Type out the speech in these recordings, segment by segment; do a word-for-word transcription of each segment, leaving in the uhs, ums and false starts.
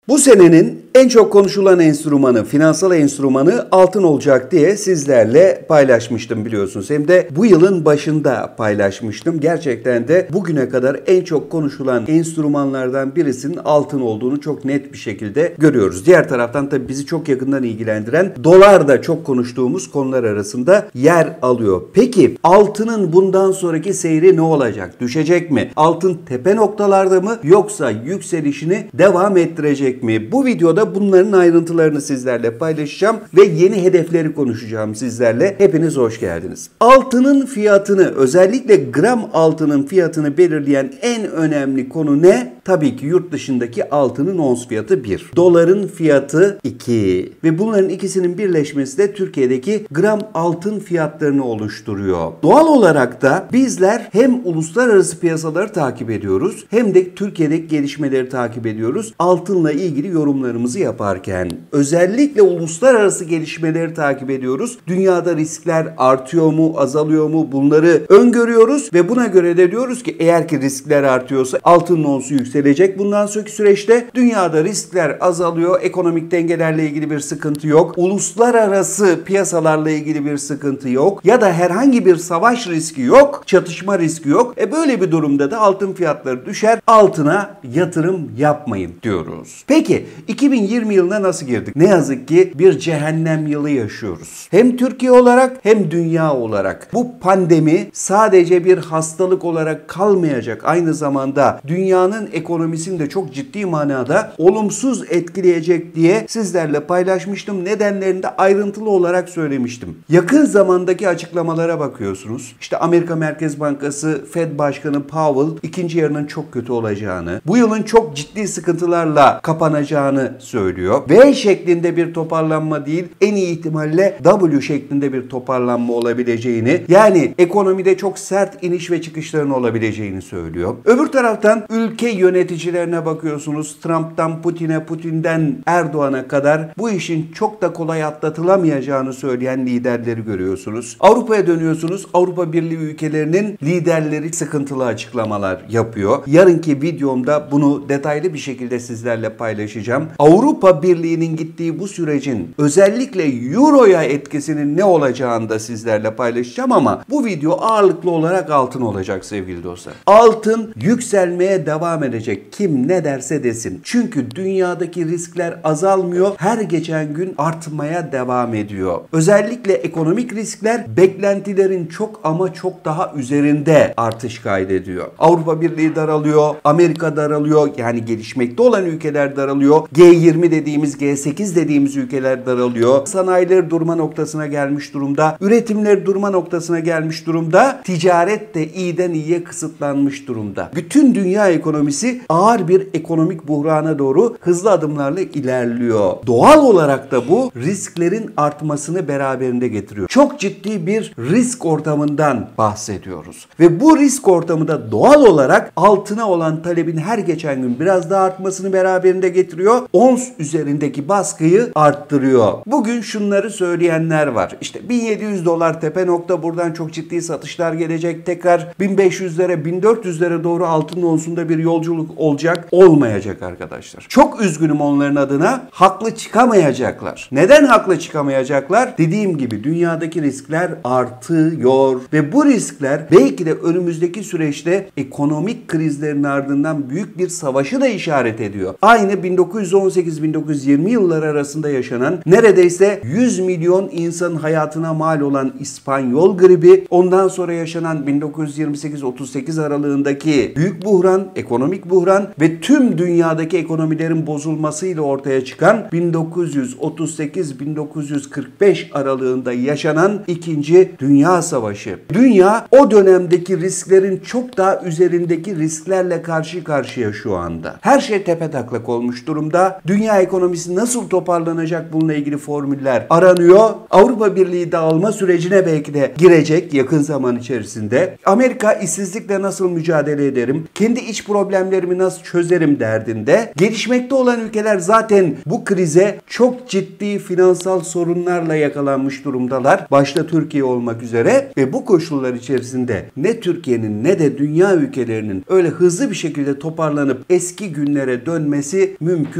Bu senenin en çok konuşulan enstrümanı, finansal enstrümanı altın olacak diye sizlerle paylaşmıştım biliyorsunuz. Hem de bu yılın başında paylaşmıştım. Gerçekten de bugüne kadar en çok konuşulan enstrümanlardan birisinin altın olduğunu çok net bir şekilde görüyoruz. Diğer taraftan tabii bizi çok yakından ilgilendiren dolar da çok konuştuğumuz konular arasında yer alıyor. Peki altının bundan sonraki seyri ne olacak? Düşecek mi? Altın tepe noktalarda mı yoksa yükselişini devam ettirecek mi? Bu videoda bunların ayrıntılarını sizlerle paylaşacağım ve yeni hedefleri konuşacağım sizlerle. Hepiniz hoş geldiniz. Altının fiyatını, özellikle gram altının fiyatını belirleyen en önemli konu ne? Tabii ki yurt dışındaki altının ons fiyatı bir. Doların fiyatı iki. Ve bunların ikisinin birleşmesi de Türkiye'deki gram altın fiyatlarını oluşturuyor. Doğal olarak da bizler hem uluslararası piyasaları takip ediyoruz hem de Türkiye'deki gelişmeleri takip ediyoruz. Altınla ilgili yorumlarımızı yaparken özellikle uluslararası gelişmeleri takip ediyoruz. Dünyada riskler artıyor mu, azalıyor mu bunları öngörüyoruz ve buna göre de diyoruz ki eğer ki riskler artıyorsa altının onsu yükselecek. Bundan sonraki süreçte dünyada riskler azalıyor. Ekonomik dengelerle ilgili bir sıkıntı yok. Uluslararası piyasalarla ilgili bir sıkıntı yok. Ya da herhangi bir savaş riski yok. Çatışma riski yok. E böyle bir durumda da altın fiyatları düşer. Altına yatırım yapmayın diyoruz. Peki iki bin yirmi yılına nasıl girdik? Ne yazık ki bir cehennem yılı yaşıyoruz. Hem Türkiye olarak hem dünya olarak. Bu pandemi sadece bir hastalık olarak kalmayacak. Aynı zamanda dünyanın ekonomisini de çok ciddi manada olumsuz etkileyecek diye sizlerle paylaşmıştım. Nedenlerini de ayrıntılı olarak söylemiştim. Yakın zamandaki açıklamalara bakıyorsunuz. İşte Amerika Merkez Bankası Fed Başkanı Powell ikinci yarının çok kötü olacağını, bu yılın çok ciddi sıkıntılarla kapanacağını söylüyor. V şeklinde bir toparlanma değil, en iyi ihtimalle W şeklinde bir toparlanma olabileceğini, yani ekonomide çok sert iniş ve çıkışların olabileceğini söylüyor. Öbür taraftan ülke yöneticilerine bakıyorsunuz. Trump'tan Putin'e, Putin'den Erdoğan'a kadar bu işin çok da kolay atlatılamayacağını söyleyen liderleri görüyorsunuz. Avrupa'ya dönüyorsunuz. Avrupa Birliği ülkelerinin liderleri sıkıntılı açıklamalar yapıyor. Yarınki videomda bunu detaylı bir şekilde sizlerle paylaşacağım. Avrupa Birliği'nin gittiği bu sürecin özellikle Euro'ya etkisinin ne olacağını da sizlerle paylaşacağım ama bu video ağırlıklı olarak altın olacak sevgili dostlar. Altın yükselmeye devam edecek. Kim ne derse desin. Çünkü dünyadaki riskler azalmıyor. Her geçen gün artmaya devam ediyor. Özellikle ekonomik riskler beklentilerin çok ama çok daha üzerinde artış kaydediyor. Avrupa Birliği daralıyor. Amerika daralıyor. Yani gelişmekte olan ülkeler daralıyor. G yirmi dediğimiz, G sekiz dediğimiz ülkeler daralıyor. Sanayiler durma noktasına gelmiş durumda. Üretimler durma noktasına gelmiş durumda. Ticaret de iyiden iyiye kısıtlanmış durumda. Bütün dünya ekonomisi ağır bir ekonomik buhrana doğru hızlı adımlarla ilerliyor. Doğal olarak da bu risklerin artmasını beraberinde getiriyor. Çok ciddi bir risk ortamından bahsediyoruz. Ve bu risk ortamı da doğal olarak altına olan talebin her geçen gün biraz daha artmasını beraberinde getiriyor. Ons üzerindeki baskıyı arttırıyor. Bugün şunları söyleyenler var. İşte bin yedi yüz dolar tepe nokta, buradan çok ciddi satışlar gelecek. Tekrar bin beş yüzlere, bin dört yüzlere doğru altın onsunda bir yolculuk olacak. Olmayacak arkadaşlar. Çok üzgünüm onların adına. Haklı çıkamayacaklar. Neden haklı çıkamayacaklar? Dediğim gibi dünyadaki riskler artıyor ve bu riskler belki de önümüzdeki süreçte ekonomik krizlerin ardından büyük bir savaşı da işaret ediyor. Aynı bin dokuz yüz on sekiz bin dokuz yüz yirmi yılları arasında yaşanan neredeyse yüz milyon insanın hayatına mal olan İspanyol gribi, ondan sonra yaşanan bin dokuz yüz yirmi sekiz otuz sekiz aralığındaki büyük buhran, ekonomik buhran ve tüm dünyadaki ekonomilerin bozulmasıyla ortaya çıkan bin dokuz yüz otuz sekiz bin dokuz yüz kırk beş aralığında yaşanan İkinci Dünya Savaşı. Dünya o dönemdeki risklerin çok daha üzerindeki risklerle karşı karşıya şu anda. Her şey tepetaklak olmuş durumda. Dünya ekonomisi nasıl toparlanacak, bununla ilgili formüller aranıyor. Avrupa Birliği dağılma sürecine belki de girecek yakın zaman içerisinde. Amerika işsizlikle nasıl mücadele ederim, kendi iç problemlerimi nasıl çözerim derdinde. Gelişmekte olan ülkeler zaten bu krize çok ciddi finansal sorunlarla yakalanmış durumdalar. Başta Türkiye olmak üzere ve bu koşullar içerisinde ne Türkiye'nin ne de dünya ülkelerinin öyle hızlı bir şekilde toparlanıp eski günlere dönmesi mümkün değil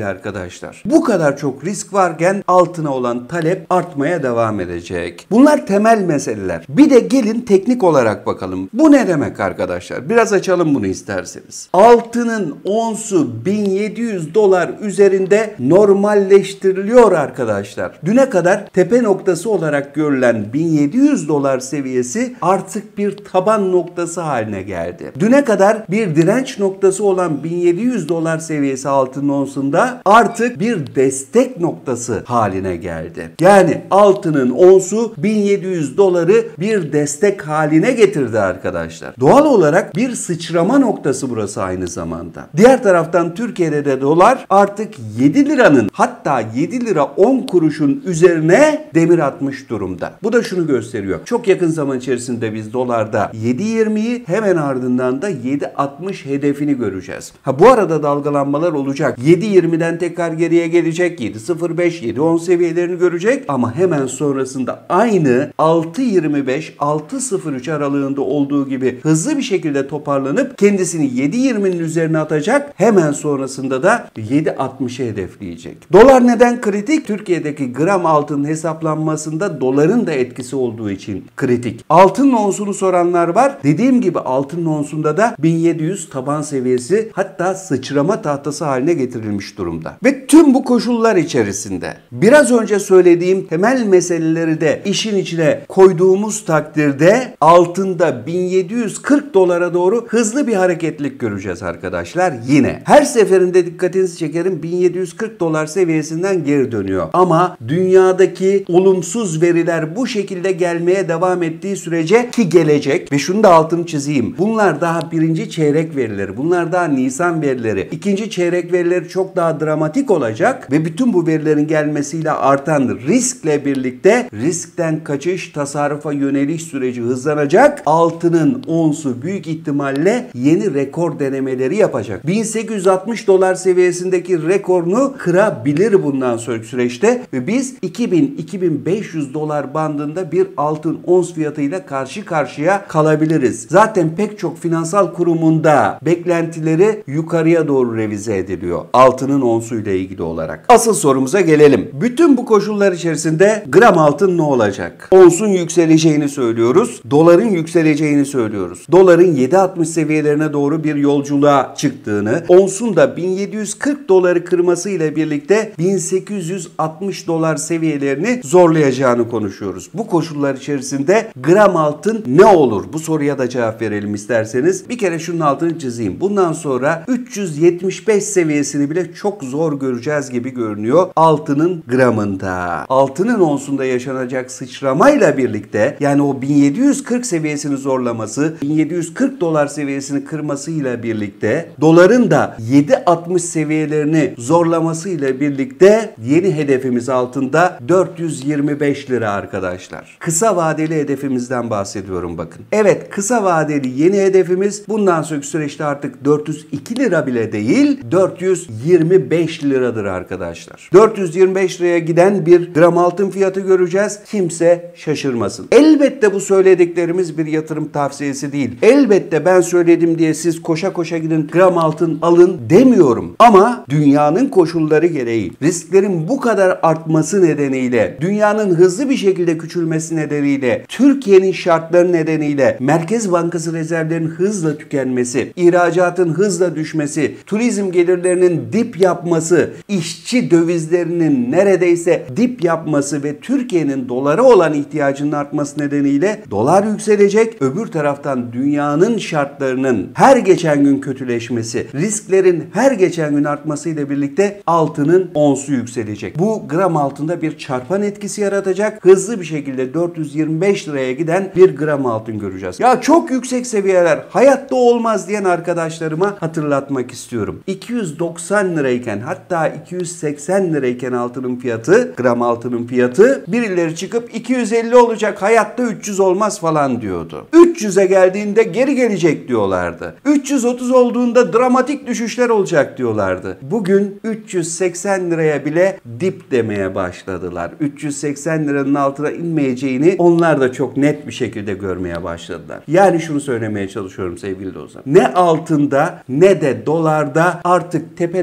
değil arkadaşlar. Bu kadar çok risk varken altına olan talep artmaya devam edecek. Bunlar temel meseleler. Bir de gelin teknik olarak bakalım. Bu ne demek arkadaşlar? Biraz açalım bunu isterseniz. Altının onsu bin yedi yüz dolar üzerinde normalleştiriliyor arkadaşlar. Düne kadar tepe noktası olarak görülen bin yedi yüz dolar seviyesi artık bir taban noktası haline geldi. Düne kadar bir direnç noktası olan bin yedi yüz dolar seviyesi altının onsunda artık bir destek noktası haline geldi. Yani altının onsu bin yedi yüz doları bir destek haline getirdi arkadaşlar. Doğal olarak bir sıçrama noktası burası aynı zamanda. Diğer taraftan Türkiye'de de dolar artık yedi liranın, hatta yedi lira on kuruşun üzerine demir atmış durumda. Bu da şunu gösteriyor. Çok yakın zaman içerisinde biz dolarda yedi yirmiyi, hemen ardından da yedi altmış hedefini göreceğiz. Ha bu arada dalgalanmalar olacak. yedi yirmiden tekrar geriye gelecek. yedi sıfır beş, yedi on seviyelerini görecek ama hemen sonrasında aynı altı yirmi beş altı sıfır üç aralığında olduğu gibi hızlı bir şekilde toparlanıp kendisini yedi yirminin üzerine atacak. Hemen sonrasında da yedi altmışı hedefleyecek. Dolar neden kritik? Türkiye'deki gram altının hesaplanmasında doların da etkisi olduğu için kritik. Altının onsunu soranlar var. Dediğim gibi altının onsunda da bin yedi yüz taban seviyesi, hatta sıçrama tahtası haline getirilmiş durumda. Ve tüm bu koşullar içerisinde biraz önce söylediğim temel meseleleri de işin içine koyduğumuz takdirde altında bin yedi yüz kırk dolara doğru hızlı bir hareketlilik göreceğiz arkadaşlar yine. Her seferinde dikkatinizi çekerim, bin yedi yüz kırk dolar seviyesinden geri dönüyor. Ama dünyadaki olumsuz veriler bu şekilde gelmeye devam ettiği sürece, ki gelecek, ve şunu da altını çizeyim. Bunlar daha birinci çeyrek verileri. Bunlar daha Nisan verileri. İkinci çeyrek verileri çok daha dramatik olacak ve bütün bu verilerin gelmesiyle artan riskle birlikte riskten kaçış, tasarrufa yöneliş süreci hızlanacak. Altının onsu büyük ihtimalle yeni rekor denemeleri yapacak. bin sekiz yüz altmış dolar seviyesindeki rekorunu kırabilir bundan sonraki süreçte ve biz iki bin iki bin beş yüz dolar bandında bir altın ons fiyatıyla karşı karşıya kalabiliriz. Zaten pek çok finansal kurumunda beklentileri yukarıya doğru revize ediliyor altının onsuyla ilgili olarak. Asıl sorumuza gelelim. Bütün bu koşullar içerisinde gram altın ne olacak? Onsun yükseleceğini söylüyoruz. Doların yükseleceğini söylüyoruz. Doların yedi altmış seviyelerine doğru bir yolculuğa çıktığını, onsun da bin yedi yüz kırk doları kırması ile birlikte bin sekiz yüz altmış dolar seviyelerini zorlayacağını konuşuyoruz. Bu koşullar içerisinde gram altın ne olur? Bu soruya da cevap verelim isterseniz. Bir kere şunun altını çizeyim. Bundan sonra üç yüz yetmiş beş seviyesini bile çok zor göreceğiz gibi görünüyor altının gramında. Altının onsunda yaşanacak sıçramayla birlikte, yani o bin yedi yüz kırk seviyesini zorlaması, bin yedi yüz kırk dolar seviyesini kırmasıyla birlikte, doların da yedi altmış seviyelerini zorlamasıyla birlikte yeni hedefimiz altında dört yüz yirmi beş lira arkadaşlar. Kısa vadeli hedefimizden bahsediyorum bakın. Evet, kısa vadeli yeni hedefimiz bundan sonraki süreçte artık dört yüz iki lira bile değil, dört yüz yirmi beş liradır arkadaşlar. dört yüz yirmi beş liraya giden bir gram altın fiyatı göreceğiz. Kimse şaşırmasın. Elbette bu söylediklerimiz bir yatırım tavsiyesi değil. Elbette ben söyledim diye siz koşa koşa gidin gram altın alın demiyorum. Ama dünyanın koşulları gereği, risklerin bu kadar artması nedeniyle, dünyanın hızlı bir şekilde küçülmesi nedeniyle, Türkiye'nin şartları nedeniyle, Merkez Bankası rezervlerinin hızla tükenmesi, ihracatın hızla düşmesi, turizm gelirlerinin dip yapması, işçi dövizlerinin neredeyse dip yapması ve Türkiye'nin dolara olan ihtiyacının artması nedeniyle dolar yükselecek. Öbür taraftan dünyanın şartlarının her geçen gün kötüleşmesi, risklerin her geçen gün artmasıyla birlikte altının onsu yükselecek. Bu gram altında bir çarpan etkisi yaratacak. Hızlı bir şekilde dört yüz yirmi beş liraya giden bir gram altın göreceğiz. Ya çok yüksek seviyeler hayatta olmaz diyen arkadaşlarıma hatırlatmak istiyorum. iki yüz doksan lirayken, hatta iki yüz seksen lirayken altının fiyatı, gram altının fiyatı, birileri çıkıp iki yüz elli olacak, hayatta üç yüz olmaz falan diyordu. üç yüze geldiğinde geri gelecek diyorlardı. üç yüz otuz olduğunda dramatik düşüşler olacak diyorlardı. Bugün üç yüz seksen liraya bile dip demeye başladılar. üç yüz seksen liranın altına inmeyeceğini onlar da çok net bir şekilde görmeye başladılar. Yani şunu söylemeye çalışıyorum sevgili dostlar. Ne altında ne de dolarda artık tepe noktası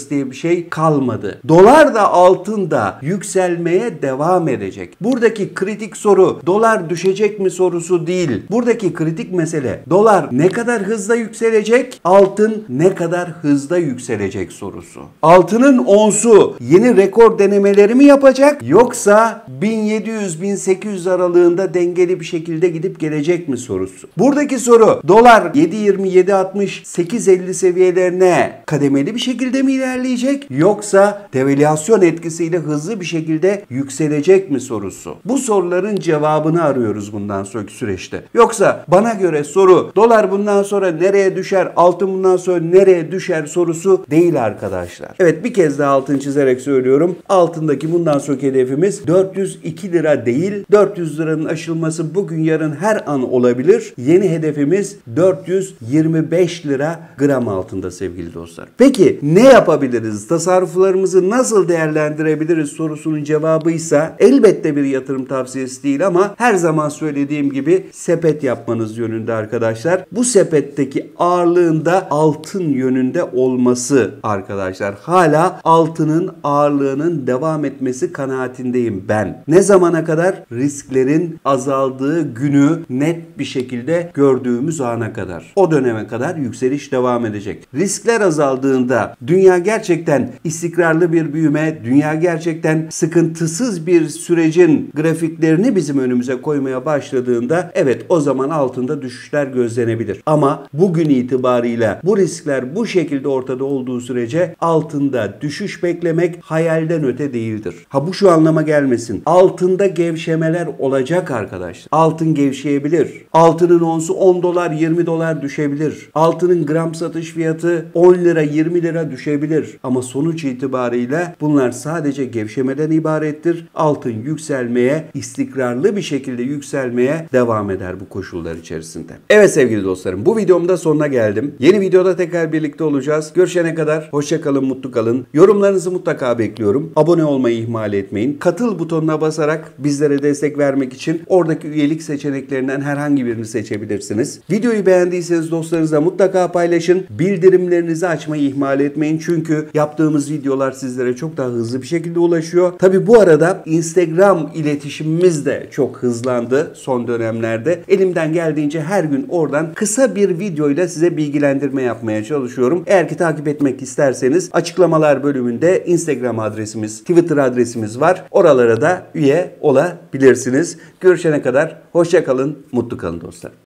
parası diye bir şey kalmadı. Dolar da altın da yükselmeye devam edecek. Buradaki kritik soru dolar düşecek mi sorusu değil. Buradaki kritik mesele dolar ne kadar hızla yükselecek, altın ne kadar hızla yükselecek sorusu. Altının onsu yeni rekor denemeleri mi yapacak yoksa bin yedi yüz bin sekiz yüz aralığında dengeli bir şekilde gidip gelecek mi sorusu. Buradaki soru dolar yedi yirmi, yedi altmış, sekiz elli seviyelerine kademeli bir şekilde mi ilerleyecek yoksa devalüasyon etkisiyle hızlı bir şekilde yükselecek mi sorusu. Bu soruların cevabını arıyoruz bundan sonraki süreçte. Yoksa bana göre soru dolar bundan sonra nereye düşer, altın bundan sonra nereye düşer sorusu değil arkadaşlar. Evet, bir kez daha altın çizerek söylüyorum. Altındaki bundan sonraki hedefimiz dört yüz iki lira değil, dört yüz liranın aşılması bugün yarın her an olabilir. Yeni hedefimiz dört yüz yirmi beş lira gram altında sevgili dostlar. Peki ne yapabiliriz? Tasarruflarımızı nasıl değerlendirebiliriz sorusunun cevabıysa elbette bir yatırım tavsiyesi değil ama her zaman söylediğim gibi sepet yapmanız yönünde arkadaşlar. Bu sepetteki ağırlığında altın yönünde olması arkadaşlar. Hala altının ağırlığının devam etmesi kanaatindeyim ben. Ne zamana kadar? Risklerin azaldığı günü net bir şekilde gördüğümüz ana kadar. O döneme kadar yükseliş devam edecek. Riskler azaldığında dünya gerçekten istikrarlı bir büyüme, dünya gerçekten sıkıntısız bir sürecin grafiklerini bizim önümüze koymaya başladığında evet o zaman altında düşüşler gözlenebilir. Ama bugün itibarıyla bu riskler bu şekilde ortada olduğu sürece altında düşüş beklemek hayalden öte değildir. Ha bu şu anlama gelmesin. Altında gevşemeler olacak arkadaşlar. Altın gevşeyebilir. Altının onsu on dolar yirmi dolar düşebilir. Altının gram satış fiyatı on lira yirmi lira düşebilir. Ama sonuç itibarıyla bunlar sadece gevşemeden ibarettir. Altın yükselmeye, istikrarlı bir şekilde yükselmeye devam eder bu koşullar içerisinde. Evet sevgili dostlarım, bu videomda sonuna geldim. Yeni videoda tekrar birlikte olacağız. Görüşene kadar hoşça kalın, mutlu kalın. Yorumlarınızı mutlaka bekliyorum. Abone olmayı ihmal etmeyin. Katıl butonuna basarak bizlere destek vermek için oradaki üyelik seçeneklerinden herhangi birini seçebilirsiniz. Videoyu beğendiyseniz dostlarınızla mutlaka paylaşın. Bildirimlerinizi açmayı ihmal etmeyin. Çünkü yaptığımız videolar sizlere çok daha hızlı bir şekilde ulaşıyor. Tabi bu arada Instagram iletişimimiz de çok hızlandı son dönemlerde. Elimden geldiğince her gün oradan kısa bir videoyla size bilgilendirme yapmaya çalışıyorum. Eğer ki takip etmek isterseniz açıklamalar bölümünde Instagram adresimiz, Twitter adresimiz var. Oralara da üye olabilirsiniz. Görüşene kadar hoşça kalın, mutlu kalın dostlar.